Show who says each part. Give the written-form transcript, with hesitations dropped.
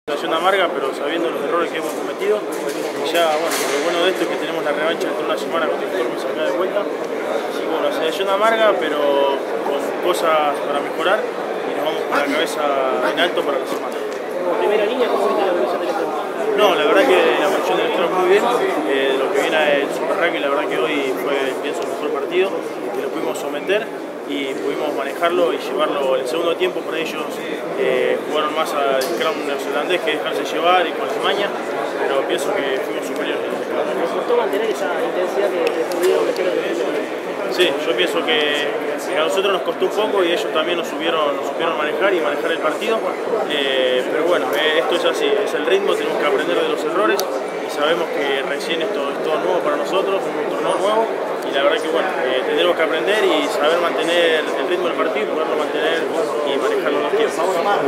Speaker 1: Sensación amarga, pero sabiendo los errores que hemos cometido, y ya, bueno, lo bueno de esto es que tenemos la revancha dentro de una semana contra el Tormes acá de vuelta. Así que bueno, sensación amarga, pero con cosas para mejorar y nos vamos con la cabeza en alto para la semana.
Speaker 2: Como primera línea, ¿cómo viste la evolución del equipo?
Speaker 1: No, la verdad que la evolución del equipo muy bien, lo que viene el Super Rugby, la verdad que hoy fue, pienso, el mejor partido, que lo pudimos someter y pudimos manejarlo y llevarlo en el segundo tiempo. Por ellos jugaron más al scrum neozelandés que dejarse llevar y con las mañas, pero pienso que fuimos superiores.
Speaker 2: ¿Les costó mantener esa intensidad que pudieron meter en el equipo?
Speaker 1: Sí, yo pienso que a nosotros nos costó un poco y ellos también nos supieron manejar y manejar el partido, pero bueno, esto es así, es el ritmo, tenemos que aprender de los errores y sabemos que recién esto es todo nuevo para nosotros, un torneo nuevo, y la verdad que bueno, tendremos que aprender y saber mantener el ritmo del partido y poderlo mantener y manejarlo en los tiempos.